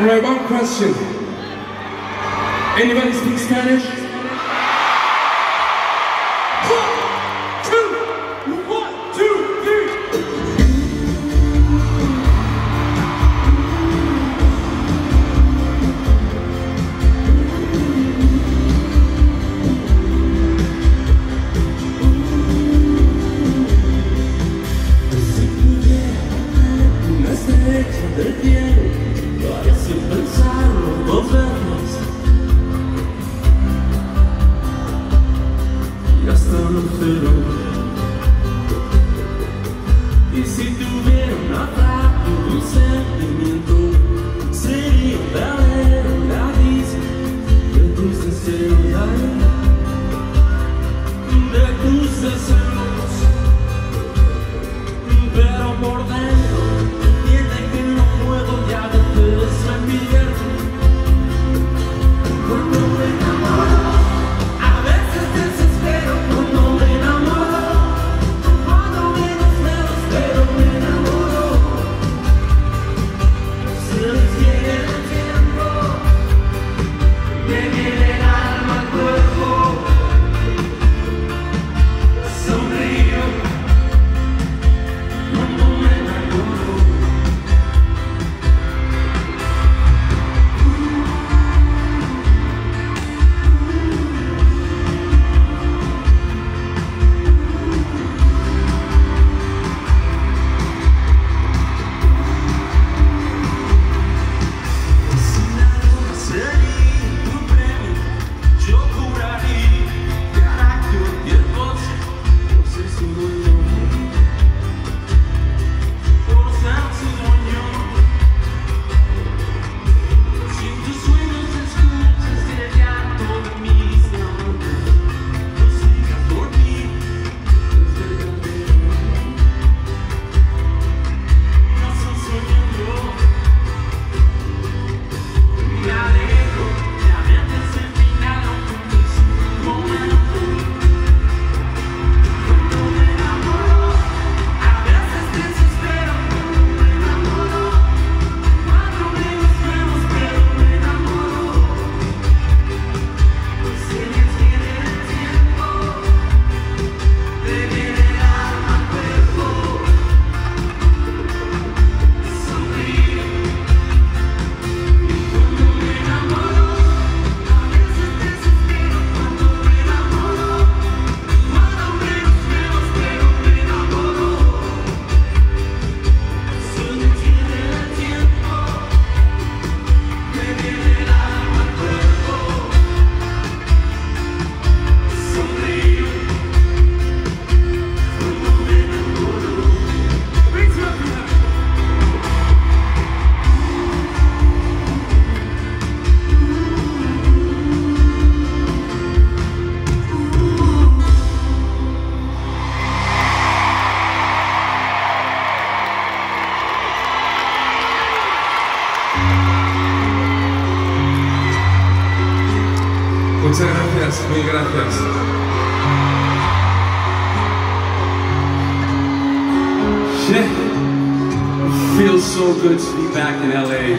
Alright, one question. Anybody speak Spanish? One, two, three. Si pudiera una estrella del cielo, lo haría sin pensarlo dos veces. Y hasta lo cero. Y si tuviera una frase, un sentimiento, sería un verdadero radice de tus deseos, de tus deseos. Pero por dentro entiende que no puedo, ya de veces me pierdo. Cuando me enamoro, a veces desespero. Cuando me enamoro, cuando menos me lo espero, me enamoro. Se detiene el tiempo, me viene el alma al cuerpo. Sonrío cuando me enamoro. Si la luna sería tu premio, yo juraría que hará cualquier cosa por ser su dueño, por ser su dueño. Si en tus sueños escuchas el llanto de mis diamantes, no sigas por mí, es verdadero. No estoy soñando, me alejo, ya ves el final, aunque es un momento. Cuando me enamoro, a veces desespero. Cuando me enamoro, cuando menos me lo espero, me enamoro. Se detiene el tiempo, me viene el alma al cuerpo. Sonrío cuando me enamoro, a veces desespero. Cuando me enamoro, cuando menos me lo espero, me enamoro. Se detiene el tiempo, me viene el alma al cuerpo. Sonrío cuando me enamoro. Muchas gracias, muy gracias. Shit, it feels so good to be back in LA.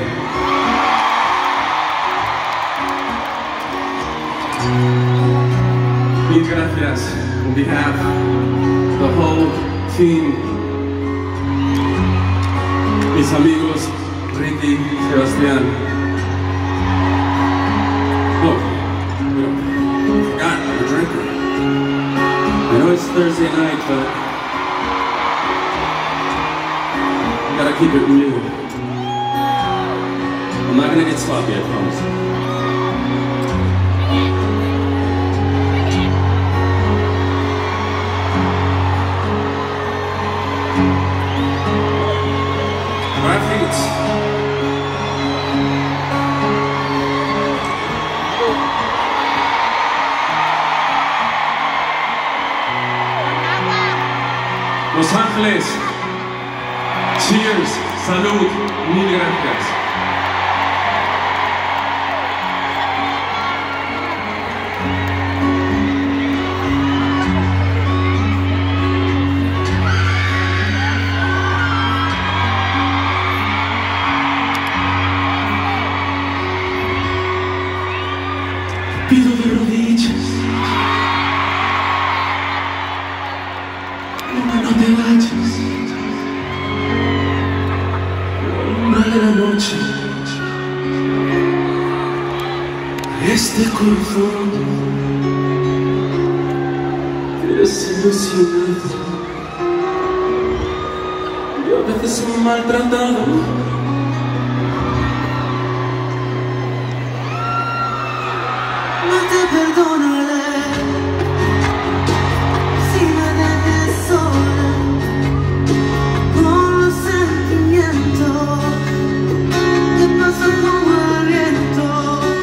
Mil gracias on behalf of the whole team. Mis amigos Ricky, Sebastián. Look, I forgot I'm a drinker. I know it's Thursday night, but I gotta keep it real. I'm not gonna get sloppy, I promise. But I think it's Los Ángeles. Cheers, salud, mil gracias. Pido de rodillas, no te vayas. Una de la noche, este corazón desilusionado y a veces maltratado. No te perdonaré si me dejes sola con los sentimientos que pasan como el viento,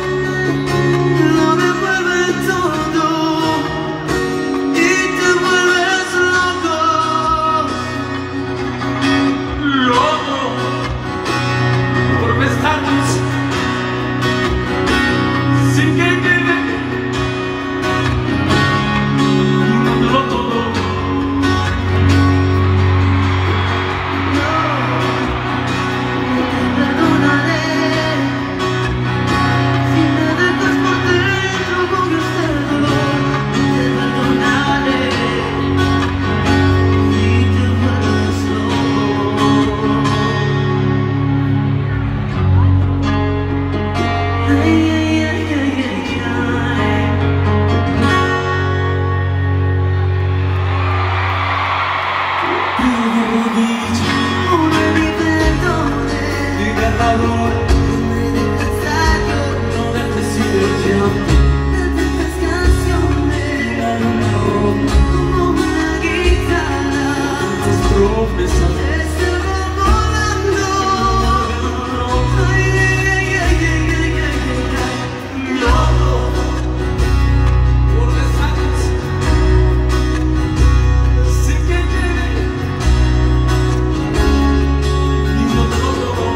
lo revuelve todo y te vuelves loco, Loco por besarnos sin que quede dándolo todo. no te perdonaré si me dejas por dentro con este dolor, no te perdonaré si te vuelves loco. Ay, ay, ay, ay, ay, ay. Pido de rodillas, Una mi perdone, liberador, no me dejes adiós, no dejes ir el llanto. de tantas canciones, La luna rota, como una guitarra, tus promesas. se va volando. Ay, ay, ay, ay, ay, ay, ay, ay. Loco por besarnos sin que quede dándolo todo.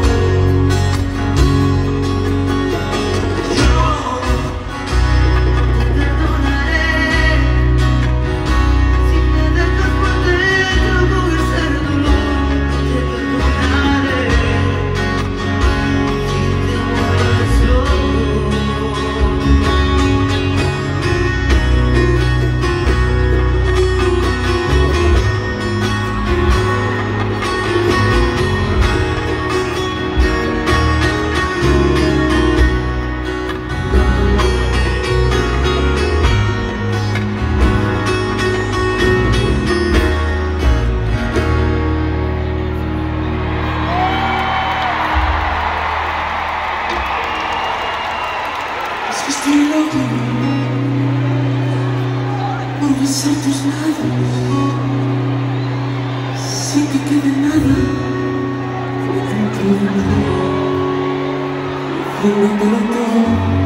Te perdonaré si me dejas por dentro con ese dolor, te perdonaré si te vuelves loco. Es que estoy loco por besar tus labios sin que quede nada dentro de mí, dándolo todo.